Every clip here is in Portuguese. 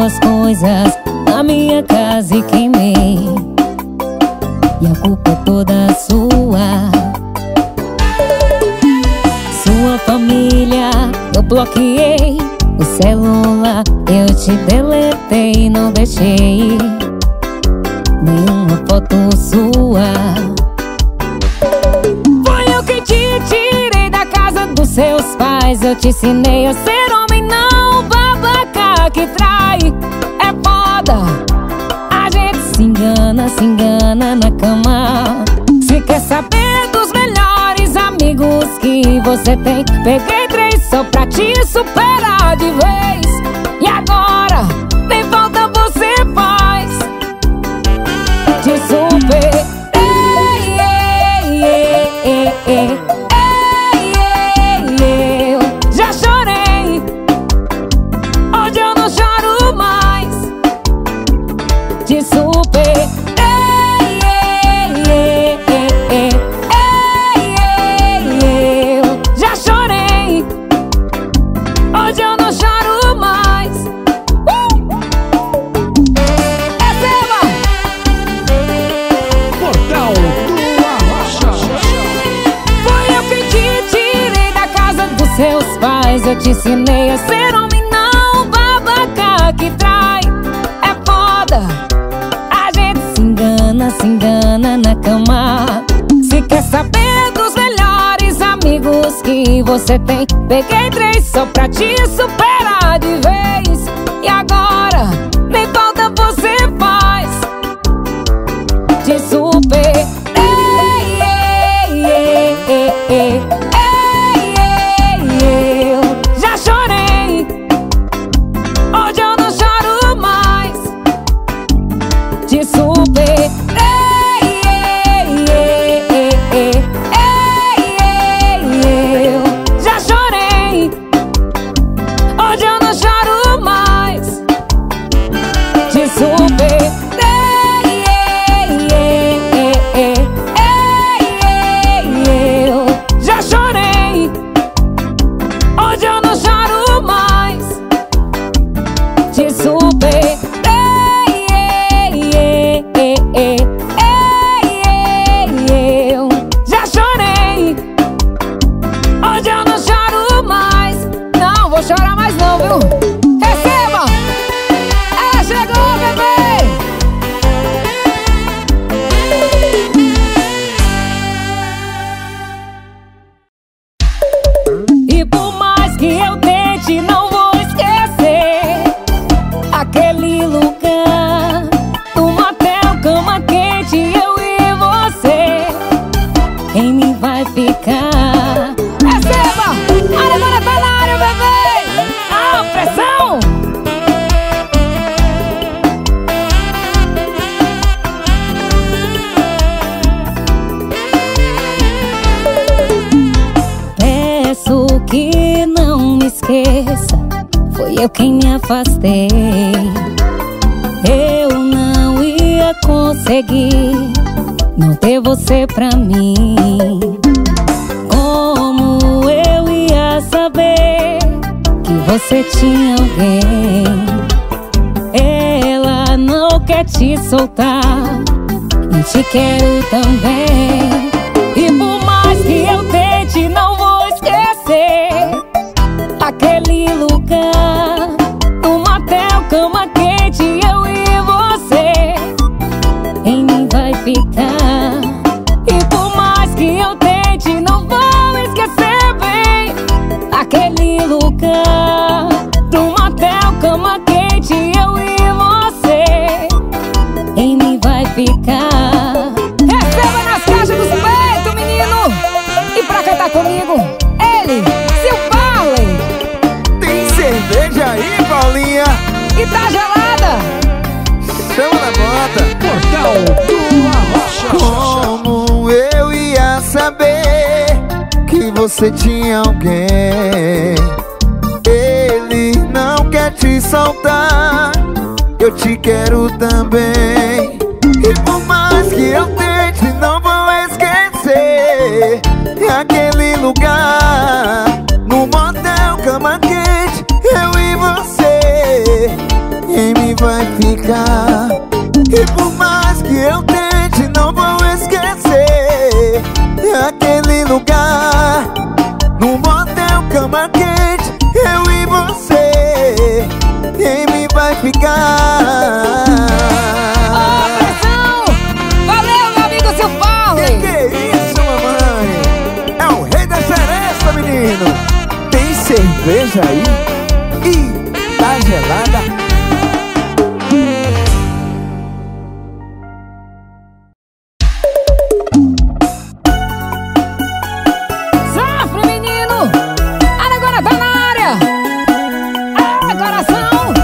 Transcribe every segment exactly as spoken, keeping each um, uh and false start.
suas coisas na minha casa e queimei. E a culpa é toda sua. Sua família eu bloqueei, o celular eu te deletei, não deixei nenhuma foto sua. Foi eu que te tirei da casa dos seus pais, eu te ensinei a ser homem, não babaca que trai. É foda, a gente se engana, se engana na cama. Se quer saber dos melhores amigos que você tem, peguei três só pra te superar de vez. E agora, nem falta você faz. Te superei, ei, ei, ei, ei, ei, ei, eu já chorei, hoje eu não choro mais. Te superei, ei, ei, ei, ei, ei, eu já chorei, hoje eu não choro mais. uh! Receba! Portal do Arrocha. Foi eu que te tirei da casa dos seus pais, eu te ensinei a ser homem, não babaca que trai. É foda, a gente se engana, se engana na cama. Se quer saber dos melhores amigos que você tem, peguei três só pra te superar de vez. E agora, nem falta você faz. Te superei, ei, ei, ei, ei, ei, ei, eu já chorei, hoje eu não choro mais. Te superei, ei, ei, ei, ei, ei, ei, eu já chorei, hoje eu não choro mais. Te superei, ei, ei, ei, ei, ei, eu já chorei, hoje eu não choro mais. Te superei, ei, ei, ei, ei, ei, eu já chorei, hoje eu não choro mais. Não vou chorar mais não, viu? Receba! Ela chegou, bebê! E por mais que eu tente, não vou esquecer aquele lugar do motel, cama quente, eu e você. Em mim vai ficar. Receba! A Alemana tá na área, bebê! A pressão! Peço que não me esqueça, foi eu quem me afastei. Eu não ia conseguir não ter você pra mim. Como eu ia saber que você tinha alguém? Ela não quer te soltar e te quero também. E por mais que eu tente, não vou esquecer aquele lugar do motel, cama quente, eu e você. Em mim vai ficar. E por mais que eu tente, não vou esquecer bem aquele lugar do motel, cama quente, eu e você. Em mim vai ficar. Receba nas caixas do peito, menino! E pra cantar comigo, ele, Sil Parley. Tem cerveja aí, Paulinha? E tá gelada? Chama na bota. Portal do Arrocha. Como eu ia saber que você tinha alguém? Ele não quer te soltar, eu te quero também. E por mais que eu tente, não vou esquecer aquele lugar no motel, cama quente, eu e você. Em E por mais que eu tente, não vou esquecer aquele lugar, num motel, cama quente, eu e você, quem me vai ficar? Ô, pressão! Valeu, meu amigo Seu Paulo! Que que é isso, mamãe? É o rei da seresta, menino! Tem cerveja aí? Ih, tá gelada? Sofre, menino! Olha, agora tá na área! Ah, coração!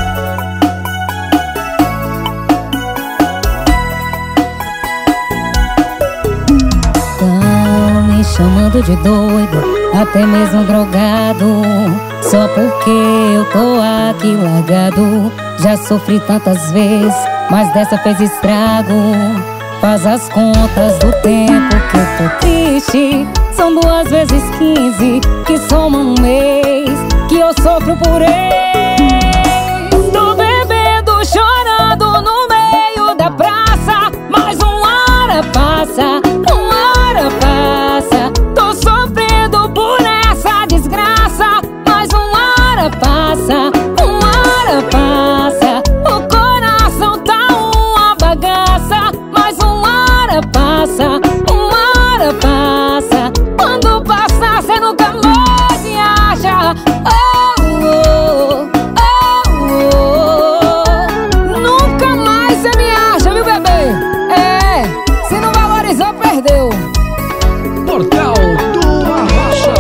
Tão me chamando de doido, até mesmo drogado, só porque eu tô aqui largado. Já sofri tantas vezes, mas dessa fez estrago. Faz as contas do tempo que eu tô triste. São duas vezes quinze, que soma um mês que eu sofro por ex. Tô bebendo, chorando no meio da praça, mas uma hora passa, uma hora passa. Tô sofrendo por essa desgraça, mas uma hora passa, uma hora passa. O coração tá uma bagaça, mas uma hora passa, uma hora passa. Quando passar cê nunca mais me acha. Oh, oh, oh, oh. Nunca mais cê me acha, viu, bebê? É, se não valorizou, perdeu. Portal do Arrocha.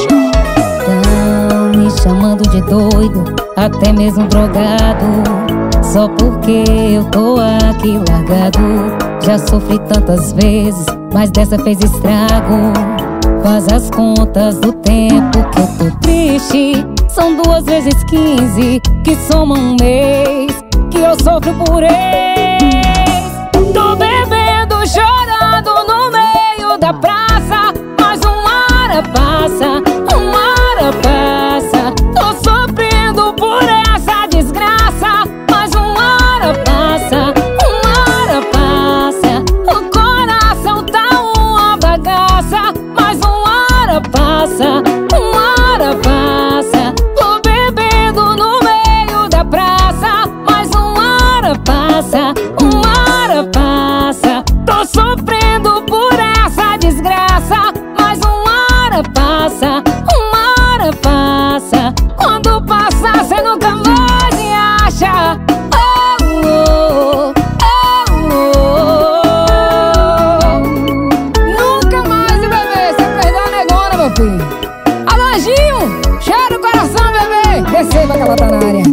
Tão me chamando de doido, até mesmo drogado, só porque eu tô aqui largado. Já sofri tantas vezes, mas dessa fez estrago. Faz as contas do tempo que eu tô triste. São duas vezes quinze, que soma um mês que eu sofro por ex. Tô bebendo, chorando no meio da praça, mas uma hora passa, uma hora passa. Tô sofrendo por essa desgraça, mas uma hora passa, uma hora passa. O coração tá uma bagaça, mas uma hora passa, uma hora passa. Tô bebendo no meio da praça, mas uma hora passa, uma hora passa. Tô sofrendo por essa desgraça, mas uma hora passa, uma hora passa. Quando passar cê nunca mais me acha. Oh, oh, oh, oh. Nunca mais, bebê, cê perdeu a negona, meu filho. Alô, Anjinho, cheira o coração, bebê. Receba que ela tá na área.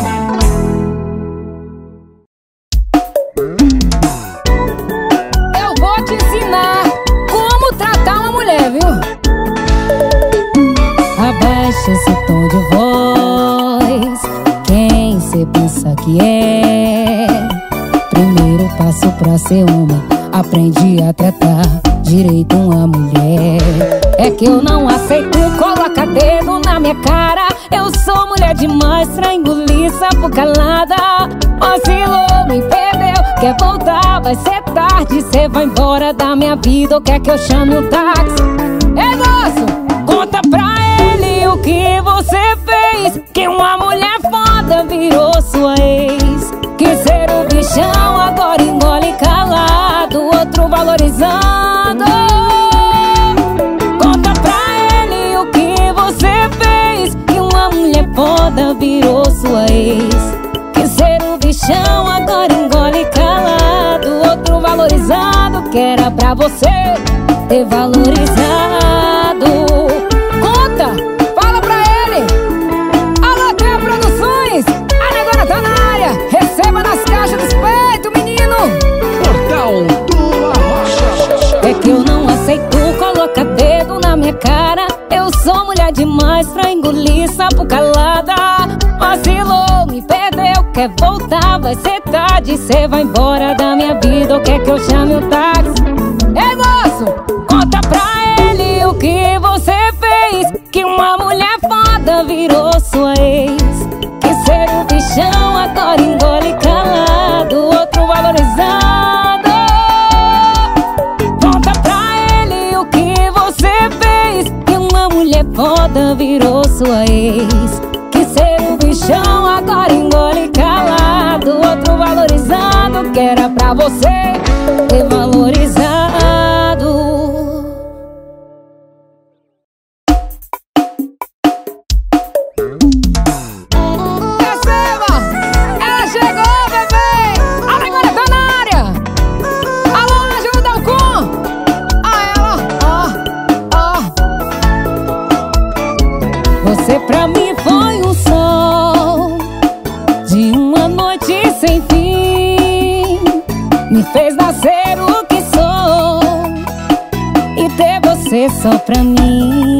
Eu vou te ensinar como tratar uma mulher, viu? Abaixa esse tom de voz, quem cê pensa que é? Primeiro passo pra ser homem, aprendi a tratar direito uma mulher. É que eu não aceito, coloca dedo na minha cara. Eu sou mulher demais pra engolir sapo calada. Vacilou, me perdeu, quer voltar, vai ser tarde. Cê vai embora da minha vida ou quer que eu chame um táxi? Ei, moço, conta pra ele o que você fez, que uma mulher foda virou sua ex. Que ser o bichão agora engole calado, outro valorizando. Conta pra ele o que você fez, que uma mulher foda virou sua ex. Que ser o bichão agora engole calado, outro valorizado, que era pra você ter valorizado. Conta, fala pra ele. Alô, T Produções, a negona tá na área. Receba nas caixas dos peitos, menino. Portal do Arrocha. É que eu não aceito, coloca dedo na minha cara. Eu sou mulher demais pra engolir sapo calada. Vacilou, me perdeu, quer voltar, vai ser tarde. Cê vai embora da minha vida ou quer que eu chame o táxi? Ei, moço, conta pra ele o que você fez, que uma mulher foda virou sua ex. Que ser o bichão agora engole calado, outro valorizado. sua ex. Que ser um bichão agora engole calado. Outro valorizando que era pra você ter valorizado. Você pra mim foi um sol de uma noite sem fim. Me fez nascer o que sou e ter você só pra mim.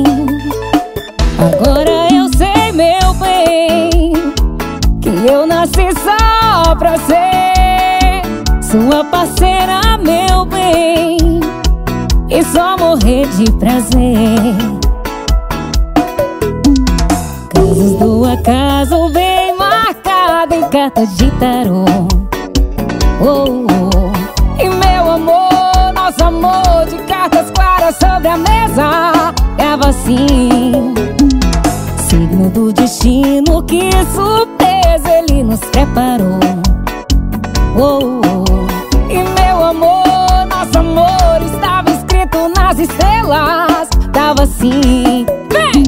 Agora eu sei, meu bem, que eu nasci só pra ser sua parceira, meu bem, e só morrer de prazer. Casos do acaso bem marcado em carta de tarô. Oh, oh. E meu amor, nosso amor de cartas claras sobre a mesa tava assim. Signo do destino, que surpresa ele nos preparou. Oh, oh. E meu amor, nosso amor estava escrito nas estrelas. Tava assim. Vem!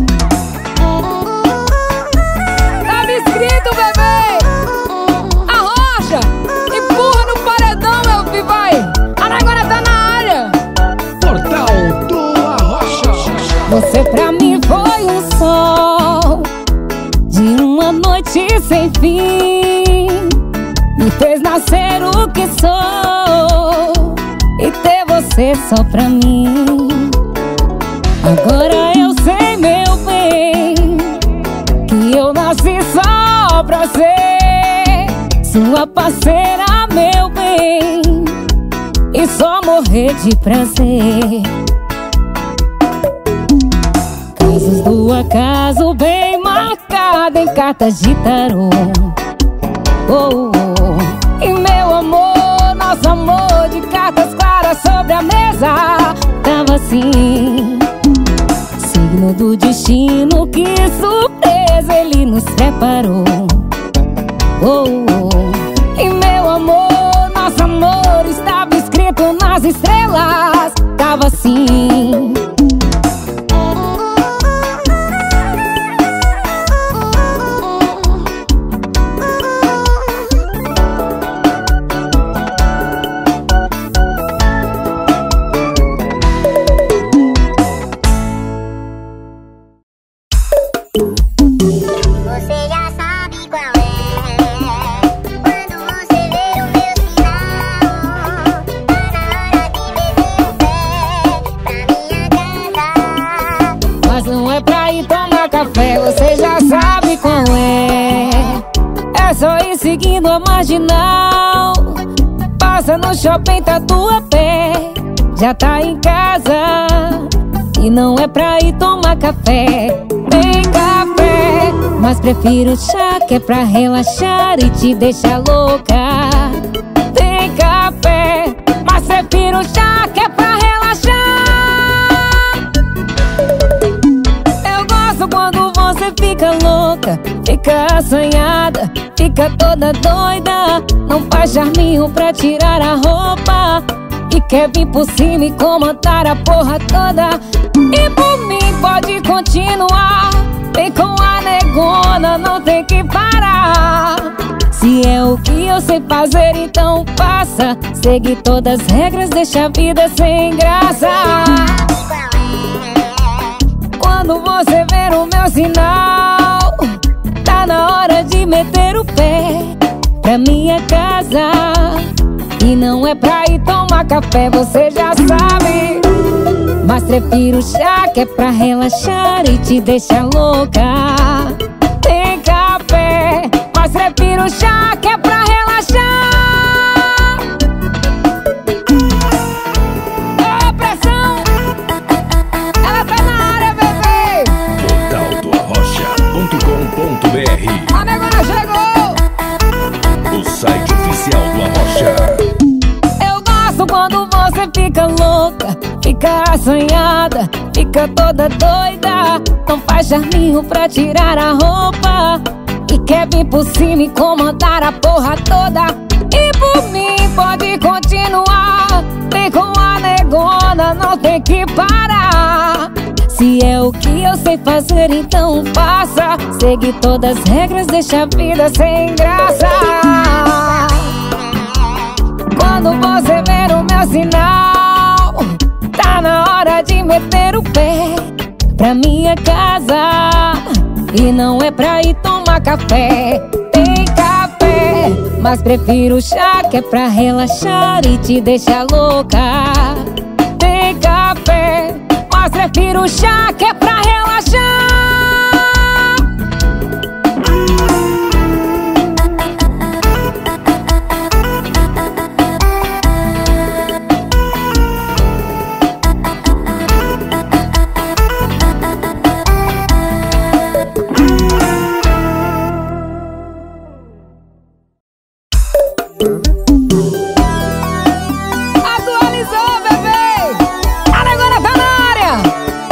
Escrito, bebê! Arrocha! Empurra no paredão, meu filho, vai! A agora tá na área! Portal do Arrocha. Você pra mim foi um sol de uma noite sem fim. Me fez nascer o que sou e ter você só pra mim. Agora eu sei, meu bem, que eu nasci só pra ser sua parceira, meu bem, e só morrer de prazer. Casos do acaso bem marcado em cartas de tarô. Oh, oh. E meu amor, nosso amor de cartas claras sobre a mesa tava assim. Signo do destino, que surpresa ele nos preparou. Oh, oh. E meu amor, nosso amor estava escrito nas estrelas. Tava assim. Você já sabe qual é. É só ir seguindo a marginal. Passa no shopping, Tatuapé, já tá em casa. E não é pra ir tomar café. Tem café, mas prefiro chá, que é pra relaxar e te deixar louca. Tem café, mas prefiro chá, que é pra relaxar. Quando você fica louca, fica assanhada, fica toda doida, não faz charminho pra tirar a roupa e quer vir por cima e comandar a porra toda. E por mim pode continuar, vem com a negona, não tem que parar. Se é o que eu sei fazer, então faça. Segue todas as regras, deixa a vida sem graça. Quando você ver o meu sinal, tá na hora de meter o pé pra minha casa. E não é pra ir tomar café, você já sabe. Mas prefiro chá, que é pra relaxar e te deixar louca. Tem café, mas prefiro chá, que é pra relaxar. Ô, pressão! Ela tá na área, bebê! portal do arrocha ponto com ponto br. A negona chegou! O site oficial do Arrocha. Eu gosto quando você fica louca, fica fica assanhada, fica toda doida. Não faz charminho pra tirar a roupa e quer vir por cima e comandar a porra toda. E por mim pode continuar, vem com a negona, não tem que parar. Se é o que eu sei fazer, então faça. Segue todas as regras, deixa a vida sem graça. Quando você ver o meu sinal, tá na hora de meter o pé pra minha casa. E não é pra ir tomar café. Tem café, mas prefiro chá, que é pra relaxar e te deixar louca. Tem café, mas prefiro chá, que é pra relaxar. Atualizou, bebê! A negona tá na área!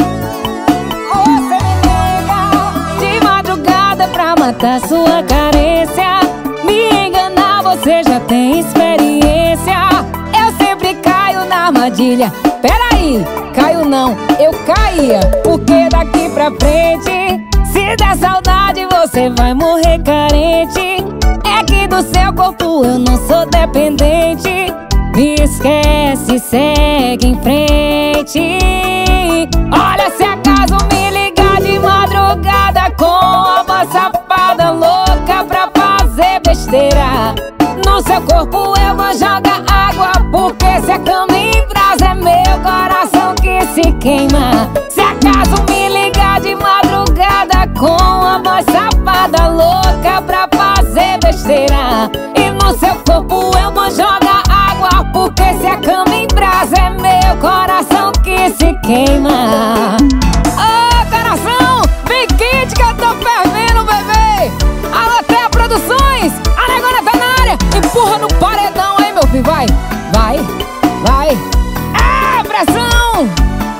Você me liga de madrugada pra matar sua carência. Me enganar, você já tem experiência. Eu sempre caio na armadilha. Peraí, caio não, eu caía. Porque daqui pra frente, se der saudade, você vai morrer carente. É que do seu corpo eu não sou dependente. Me esquece, segue em frente. Olha, se acaso me ligar de madrugada com a voz safada louca pra fazer besteira, no seu corpo eu vou jogar água, porque se a cama em brasa é meu coração que se queima. Se acaso me ligar de madrugada com a voz safada louca pra fazer besteira, e no seu corpo eu vou jogar água, porque se a cama em brasa é meu coração que se queima. Ô, coração, vem quente que eu tô fervendo, bebê! Alô, Terra Produções, a negona tá na área. Empurra no paredão aí, meu filho, vai! Vai, vai! É, pressão!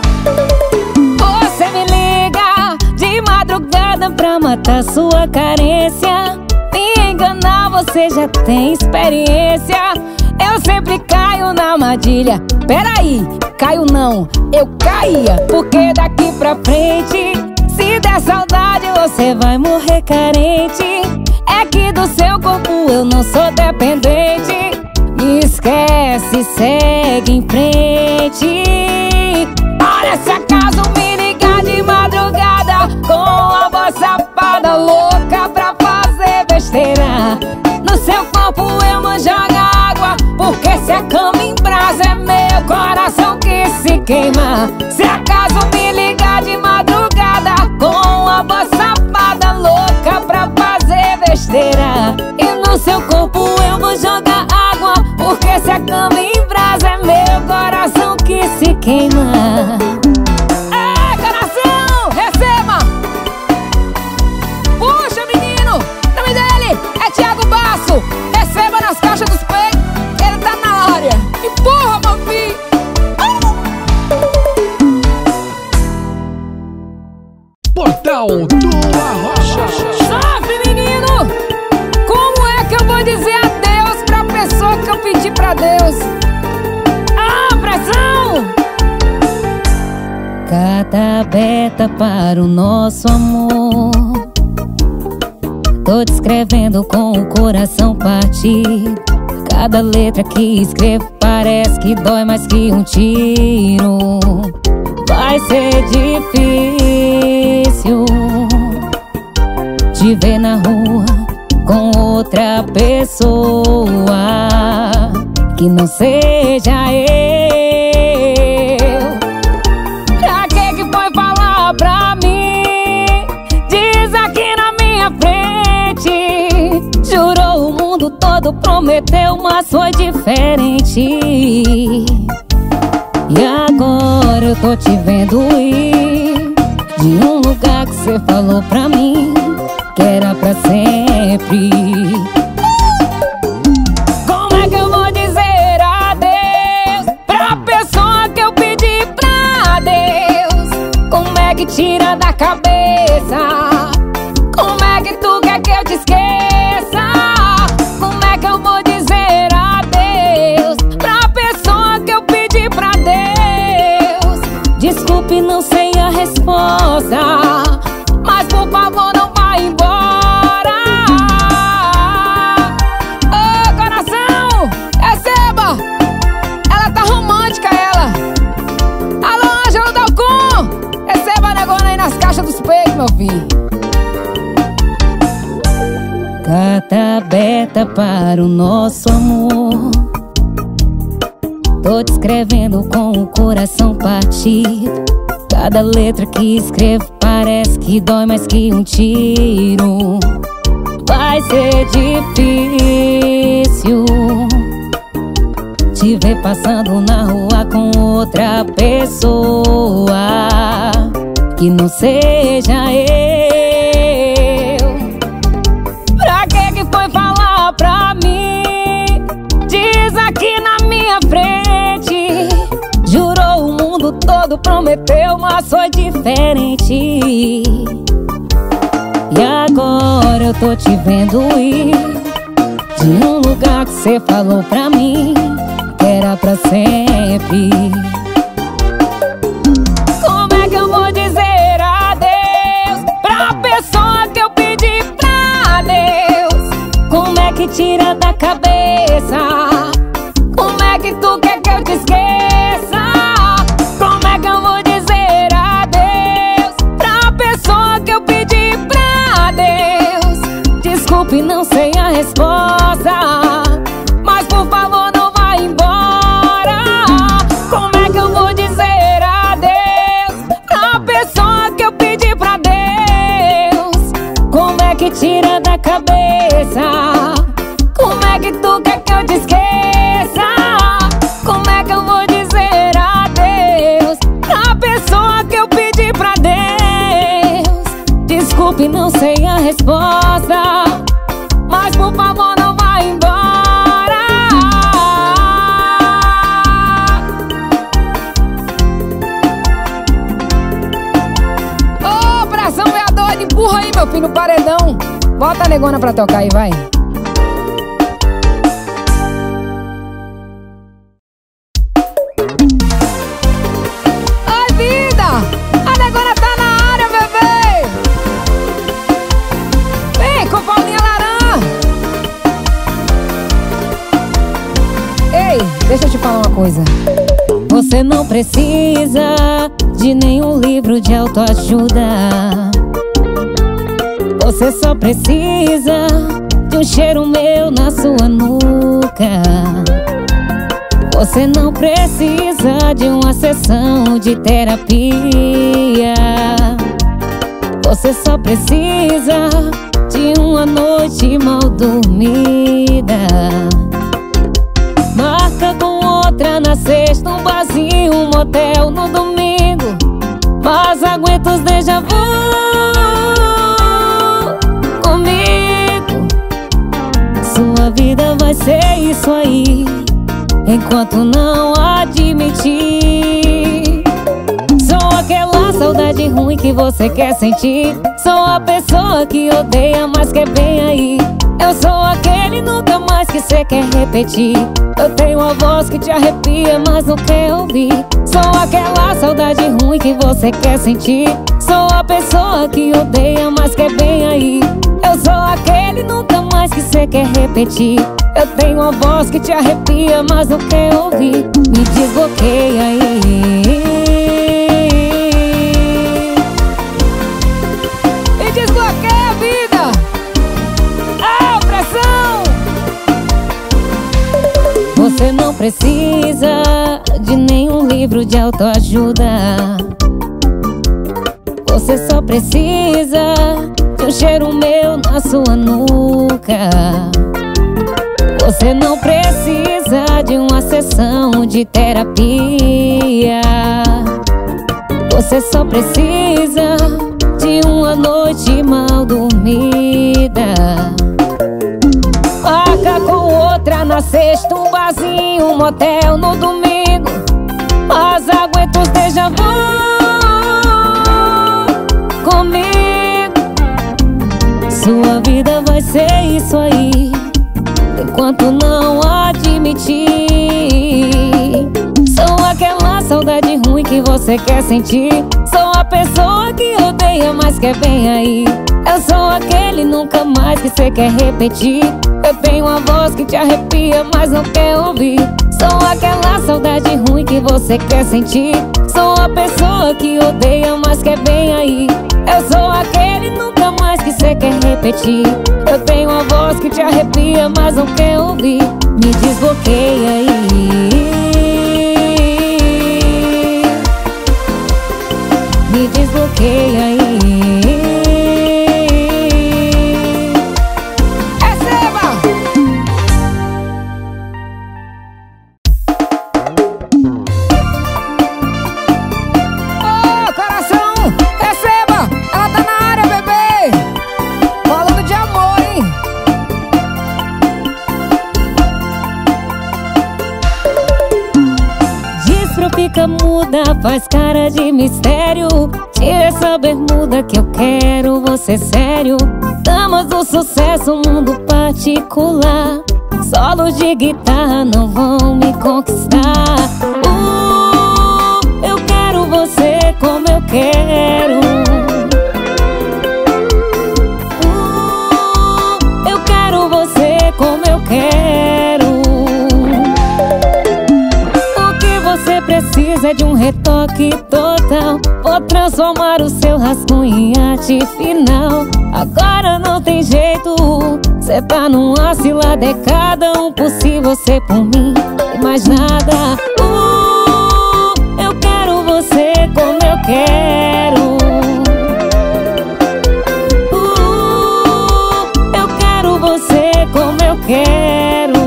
Você me liga de madrugada pra matar sua carência. Me enganar, você já tem experiência. Eu sempre caio na armadilha. Peraí, caio não, eu caía. Porque daqui pra frente, se der saudade, você vai morrer carente. É que do seu corpo eu não sou dependente. Me esquece, segue em frente. Olha, se acaso me ligar de madrugada com a voz safada louca pra fazer besteira, no seu corpo eu vou jogar água, porque se a cama em brasa é meu coração que se queima. Se acaso me ligar de madrugada com a voz safada louca pra fazer besteira, e no seu corpo eu vou jogar água, porque se a cama em brasa é meu coração que se queima. É, coração, receba! Puxa, menino, o nome dele é Thiago Basso. Receba nas caixas dos peitos, ele tá na área. Empurra, meu filho! Portal do Arrocha. Salve, menino! Como é que eu vou dizer adeus pra pessoa que eu pedi pra Deus? Ah, pressão! Carta aberta para o nosso amor. Tô descrevendo com o coração partido. Cada letra que escrevo parece que dói mais que um tiro. Vai ser difícil te ver na rua com outra pessoa que não seja eu. Pra que que foi falar pra mim? Diz aqui na minha frente. Jurou o mundo todo, prometeu, mas foi diferente. E agora eu tô te vendo ir de um lugar que cê falou pra mim que era pra sempre. Como é que eu vou dizer adeus pra pessoa que eu pedi pra cabeça. Como é que tu quer que eu te esqueça? Como é que eu vou dizer adeus pra pessoa que eu pedi pra Deus? Desculpe, não sei a resposta, mas por favor não vá embora. Ô coração, receba! Ela tá romântica, ela. Alô, Ângelo Dalcon, receba a negona aí nas caixas dos peitos, meu filho. Carta aberta para o nosso amor. Tô te escrevendo com o coração partido. Cada letra que escrevo parece que dói mais que um tiro. Vai ser difícil te ver passando na rua com outra pessoa que não seja eu. Pra que que foi falar pra mim? Diz aqui na minha frente. Jurou o mundo todo, prometeu, mas foi diferente. E agora eu tô te vendo ir de um lugar que cê falou pra mim que era pra sempre. Como é que eu vou dizer adeus pra pessoa que eu pedi pra Deus? Como é que tira da cabeça? Como é que tu quer que eu te esqueça? Como é que eu vou dizer adeus pra pessoa que eu pedi pra Deus? Desculpe, não sei a resposta, mas por favor não vá embora. Como é que eu vou dizer adeus pra pessoa que eu pedi pra Deus? Como é que tira da cabeça? Como é que tu quer que eu te esqueça? Como é que eu vou dizer adeus pra pessoa que eu pedi pra Deus? Desculpe, não sei a resposta, mas por favor não vá embora. Ô, pressão veador, empurra aí, meu filho, no paredão. Bota a negona pra tocar aí, vai. Ai, vida! A negona tá na área, bebê! Vem com Paulinha Laran! Ei, deixa eu te falar uma coisa. Você não precisa de nenhum livro de autoajuda. Você só precisa de um cheiro meu na sua nuca. Você não precisa de uma sessão de terapia. Você só precisa de uma noite mal dormida. Marca com outra na sexta, um barzinho, um motel no domingo. Mas aguenta os déjà vu comigo. Sua vida vai ser isso aí, enquanto não admitir. Sou aquela saudade ruim que você quer sentir. Sou a pessoa que odeia, mas quer bem aí. Eu sou aquele nunca mais que cê quer repetir. Eu tenho uma voz que te arrepia, mas não quer ouvir. Sou aquela saudade ruim que você quer sentir. Sou a pessoa que odeia, mas quer bem aí. Eu sou aquele nunca mais que cê quer repetir. Eu tenho uma voz que te arrepia, mas não quer ouvir. Me desbloqueia aí. Me desbloqueia a vida. Ah, pressão! Você não precisa de nenhum livro de autoajuda. Você só precisa de um cheiro meu na sua nuca. Você não precisa de uma sessão de terapia. Você só precisa de uma noite mal dormida. Marca com outra na sexta, um barzinho, um motel no domingo. Mas aguenta os déjà vu sua vida vai ser isso aí, enquanto não admitir. Sou aquela saudade ruim que você quer sentir. Sou a pessoa que odeia, mas quer bem aí. Eu sou aquele nunca mais que você quer repetir. Eu tenho uma voz que te arrepia, mas não quer ouvir. Sou aquela saudade ruim que você quer sentir. Sou a pessoa que odeia, mas quer bem aí. Eu sou aquele nunca mais que você quer repetir. Eu tenho uma voz que te arrepia, mas não quer ouvir. Me desbloqueia aí. Me desbloqueia aí. Receba! Ô, coração, receba! Ela tá na área, bebê! Falando de amor, hein? Fica muda, faz cara de mistério. Tira essa bermuda que eu quero você sério. Damas do sucesso, mundo particular. Solos de guitarra não vão me conquistar. uh, Eu quero você como eu quero. uh, Eu quero você como eu quero. Você precisa de um retoque total. Vou transformar o seu rascunho em arte final. Agora não tem jeito, cê tá numa cilada. É cada um por si, você por mim e mais nada. uh, Eu quero você como eu quero. uh, Eu quero você como eu quero.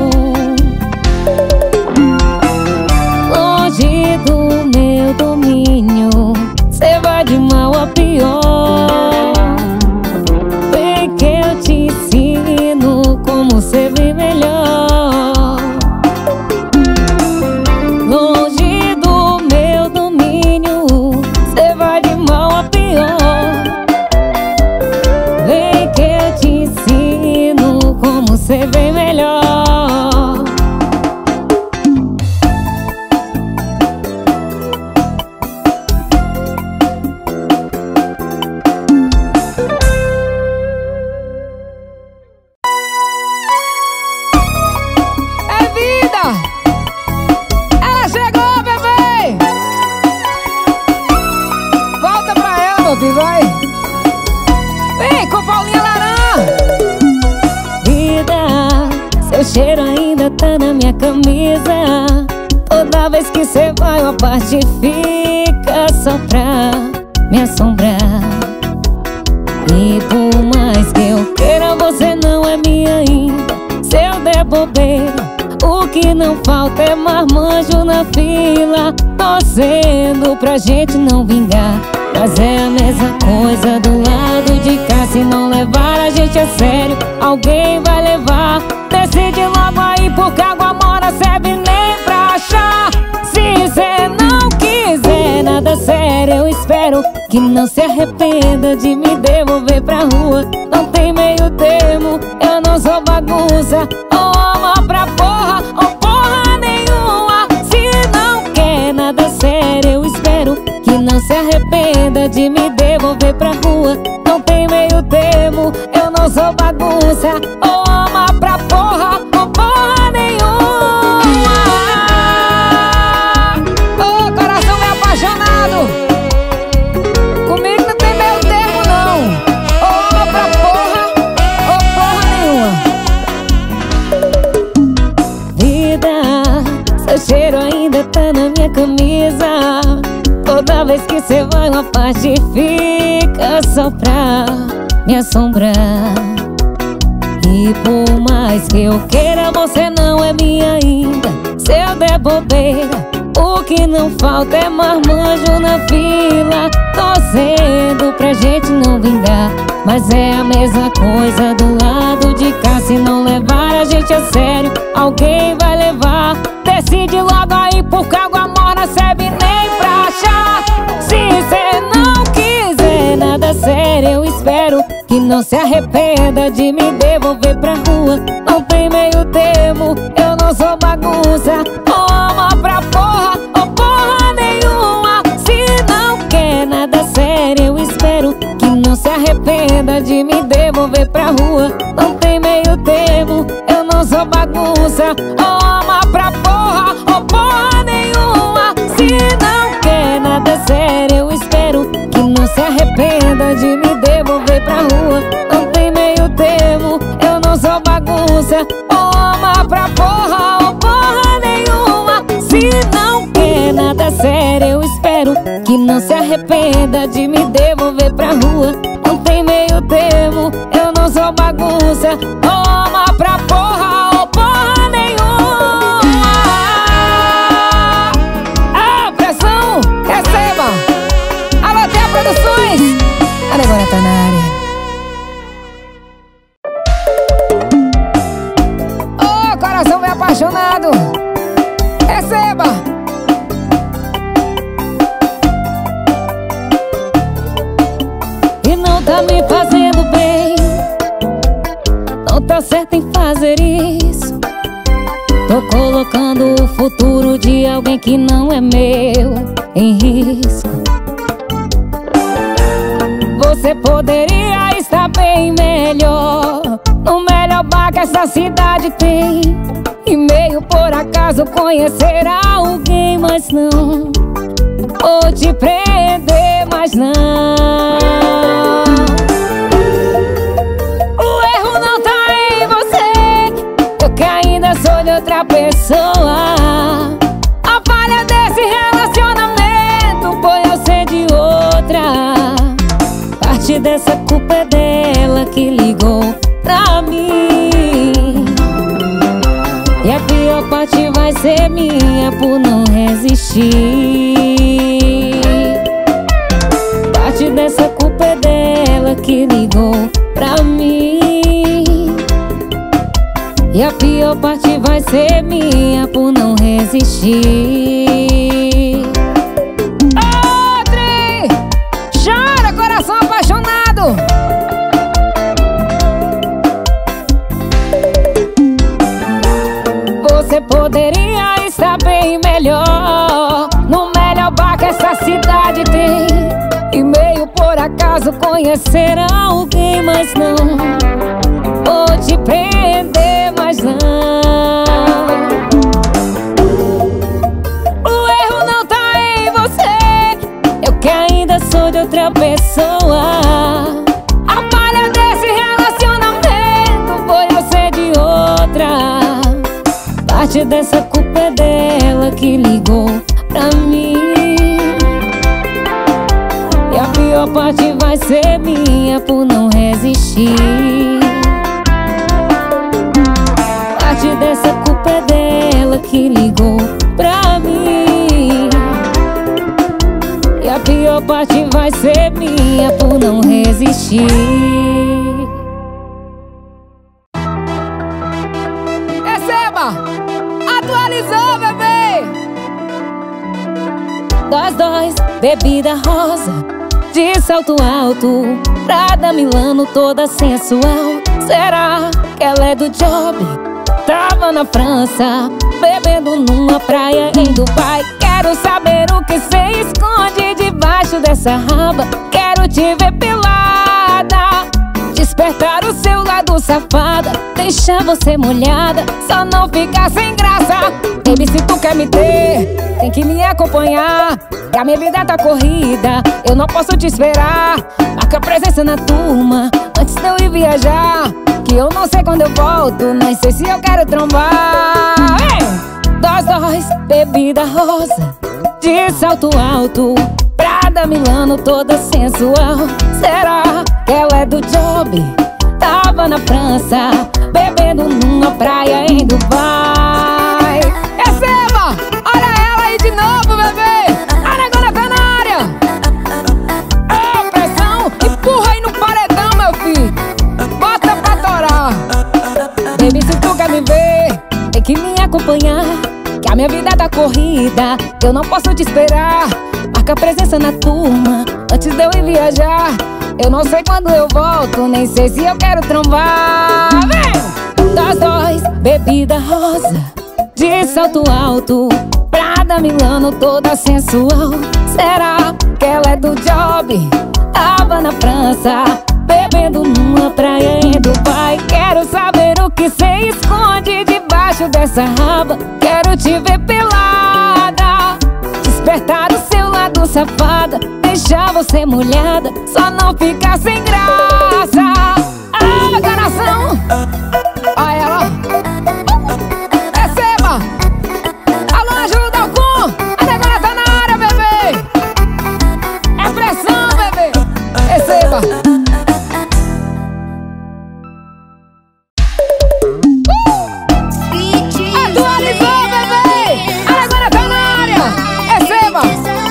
Do meu domínio, cê vai de mal a pior. Vem que eu te ensino como cê vive melhor. Longe do meu domínio, cê vai de mal a pior. Vem que eu te ensino como cê vem melhor. Vai. Vem com Paulinha Laran. Vida, seu cheiro ainda tá na minha camisa. Toda vez que cê vai, uma parte fica só pra me assombrar. E por mais que eu queira, você não é minha ainda. Se eu der bobeira, o que não falta é marmanjo na fila, torcendo pra gente não vingar. Mas é a mesma coisa do lado de cá. Se não levar a gente a sério, alguém vai levar. Decide logo aí, porque água mora serve nem pra achar. Se cê não quiser nada sério, eu espero que não se arrependa de me devolver pra rua. Não tem meio termo, eu não sou bagunça. Ou ama pra porra, ou porra nenhuma. Se não quer nada sério, eu espero que não se arrependa de me devolver pra rua. Não tem meio termo, eu não sou bagunça. Ou ama pra porra, ou porra nenhuma. Ô, oh, coração meio apaixonado, comigo não tem meio termo não. Ou ama pra porra, ou porra nenhuma. Vida, seu cheiro ainda tá na minha camisa. Toda vez que cê vai, uma parte fica só pra me assombrar. E por mais que eu queira, você não é minha ainda. Se eu der bobeira, o que não falta é marmanjo na fila, torcendo pra gente não vingar. Mas é a mesma coisa do lado de cá. Se não levar a gente a sério, alguém vai levar. Decide logo aí, porque água morna serve nem pra achar. Se cê não quiser nada sério, eu espero que não não se arrependa de me devolver pra rua. Não tem meio termo, eu não sou bagunça. Ou ama pra porra, ou porra nenhuma. Se não quer nada sério, eu espero que não se arrependa de me devolver pra rua. Não tem meio termo, eu não sou bagunça. Ou ama pra porra, ou porra nenhuma. Se não quer nada sério, eu espero que não se arrependa de me devolver pra rua. Não tem meio termo, eu não sou bagunça. Ou ama pra porra, ou porra nenhuma. Se não quer nada sério, eu espero que não se arrependa de me devolver pra rua. Não tem meio termo, eu não sou bagunça. Ou ama pra porra, ou porra nenhuma. A pressão, receba. Alô, T A Produções, a Negona tá na área. Ô, coração bem apaixonado, receba. E não tá me fazendo bem, não tá certo em fazer isso. Tô colocando o futuro de alguém que não é meu em risco. Você poderia estar bem melhor, no melhor bar que essa cidade tem. E meio por acaso conhecer alguém, mas não vou te prender, mas não. O erro não tá em você, eu que ainda sou de outra pessoa. A falha desse relacionamento foi eu ser de outra. Parte dessa culpa é dela que ligou pra mim. E a pior parte vai ser minha por não resistir. Parte dessa culpa é dela que ligou pra mim. E a pior parte vai ser minha por não resistir. Outre, chora, coração apaixonado. Você poderia estar bem melhor, no melhor bar que essa cidade tem. E meio por acaso conhecer alguém, mas não vou te prender, mas não. O erro não tá em você, eu que ainda sou de outra pessoa. A falha desse relacionamento foi eu ser de outra. Parte dessa culpa é dela que ligou pra mim. E a pior parte vai ser minha por não resistir. Parte dessa culpa é dela que ligou pra mim. E a pior parte vai ser minha por não resistir. Atualizou, bebê! Dós, dós, bebida rosa, de salto alto, Prada Milano toda sensual. Será que ela é do job? Tava na França, bebendo numa praia em Dubai. Quero saber o que cê esconde debaixo dessa raba. Quero te ver pelada, despertar o seu lado safada, deixar você molhada, só não ficar sem graça. Baby, se tu quer me ter, tem que me acompanhar, que a minha vida tá corrida, eu não posso te esperar. Marca presença na turma, antes de eu ir viajar, que eu não sei quando eu volto, nem sei se eu quero trombar. Dós, dós, bebida rosa, de salto alto, Prada Milano toda sensual. Será que ela é do job? Tava na França, bebendo numa praia em Dubai. Receba! Olha ela aí de novo, bebê! A Negona tá na área! Ô, pressão! Empurra aí no paredão, meu filho! Bota pra torar! Baby, se tu quer me ver, tem que me acompanhar, que a minha vida tá corrida, eu não posso te esperar. Marca presença na turma, antes de eu ir viajar, Eu não sei quando eu volto, nem sei se eu quero trombar. Vem! Nós dois, bebida rosa, de salto alto, Prada Milano, toda sensual. Será que ela é do job? Tava na França, bebendo numa praia em Dubai. Quero saber o que cê esconde debaixo dessa raba. Quero te ver pelada, despertar o seu lado safada, deixar você molhada, só não ficar sem graça. Ah, coração! Olha ela. Receba! Alô, ajuda o cu! A negona tá na área, bebê! É pressão, bebê! Receba! Uh! Atualizou, bebê! A negona tá na área! Receba!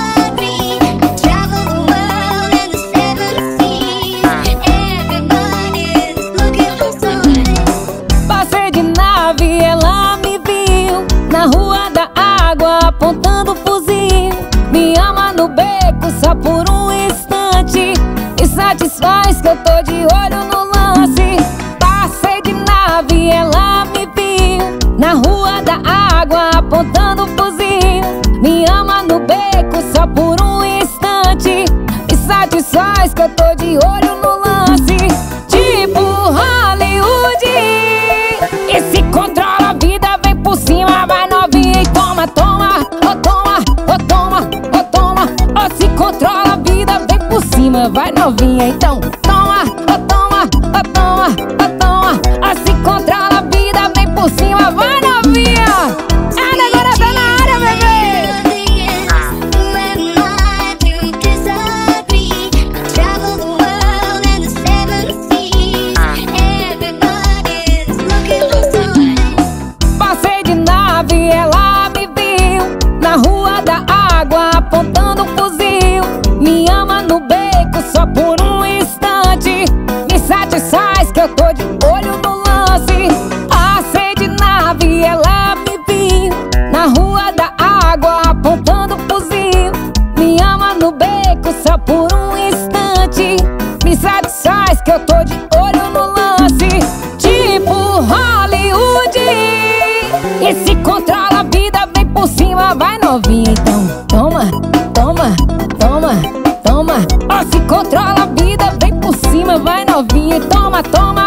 Passei de nave, ela me viu na rua da água, apontando o fuzil. Me ama no beco só por um instante, me satisfaz que eu tô de olho no lance. Passei de nave, ela me viu na rua da água, apontando o fuzil. Me ama no beco só por um instante, me satisfaz que eu tô de olho no lance. Tipo Hollywood, e se controla a vida, vem por cima, vai novinha e toma, toma, oh toma, oh toma, oh toma. Oh, se controla a vida, vem por cima, vai novinha, então toma, oh toma, oh toma, oh toma. Oh, se controla a vida, vem por cima, vai novinha. A negona tá na área, bebê. Passei de nave, ela me viu na rua da água, apontando o fuzil. Me ama no beco só por um instante, me satisfaz que eu tô de olho no lance. Passei de nave, ela me viu na rua da água, apontando o fuzil. Me ama no beco só por um instante, me satisfaz que eu tô de olho no lance. Tipo Hollywood, e se controla a vida, vem por cima, vai novinha, então toma, toma, toma, toma. Oh, se controla a vida, vem por cima, vai novinha, toma, toma.